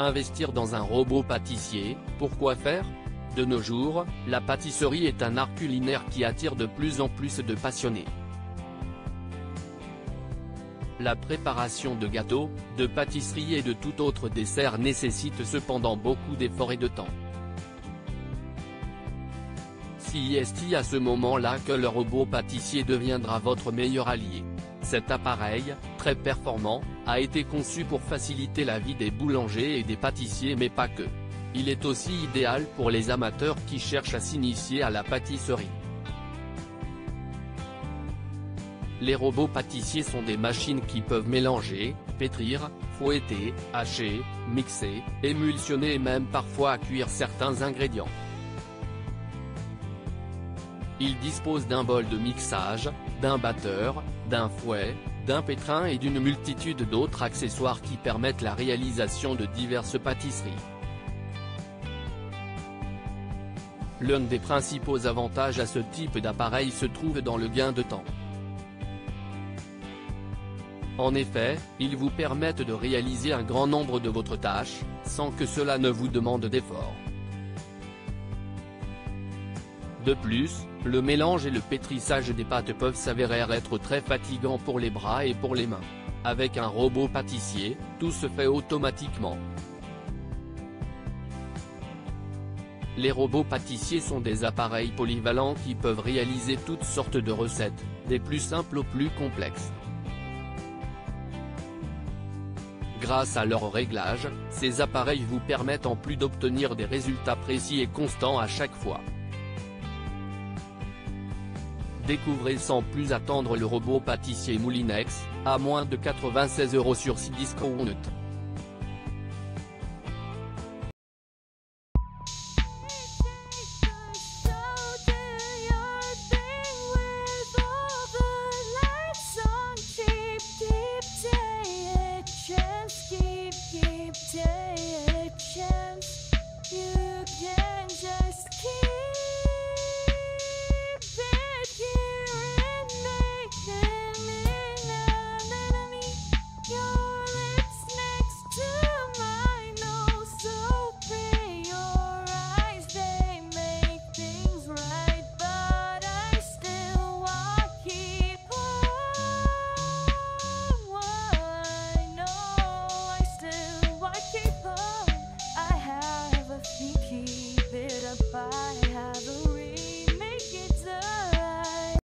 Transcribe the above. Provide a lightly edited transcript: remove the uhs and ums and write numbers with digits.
Investir dans un robot pâtissier, pourquoi faire? De nos jours, la pâtisserie est un art culinaire qui attire de plus en plus de passionnés. La préparation de gâteaux, de pâtisseries et de tout autre dessert nécessite cependant beaucoup d'efforts et de temps. C'est à ce moment-là que le robot pâtissier deviendra votre meilleur allié. Cet appareil, très performant, a été conçu pour faciliter la vie des boulangers et des pâtissiers mais pas que. Il est aussi idéal pour les amateurs qui cherchent à s'initier à la pâtisserie. Les robots pâtissiers sont des machines qui peuvent mélanger, pétrir, fouetter, hacher, mixer, émulsionner et même parfois cuire certains ingrédients. Ils disposent d'un bol de mixage, d'un batteur, d'un fouet, d'un pétrin et d'une multitude d'autres accessoires qui permettent la réalisation de diverses pâtisseries. L'un des principaux avantages à ce type d'appareil se trouve dans le gain de temps. En effet, ils vous permettent de réaliser un grand nombre de votre tâches, sans que cela ne vous demande d'efforts. De plus, le mélange et le pétrissage des pâtes peuvent s'avérer être très fatigants pour les bras et pour les mains. Avec un robot pâtissier, tout se fait automatiquement. Les robots pâtissiers sont des appareils polyvalents qui peuvent réaliser toutes sortes de recettes, des plus simples aux plus complexes. Grâce à leur réglage, ces appareils vous permettent en plus d'obtenir des résultats précis et constants à chaque fois. Découvrez sans plus attendre le robot pâtissier Moulinex, à moins de 96 € sur Cdiscount.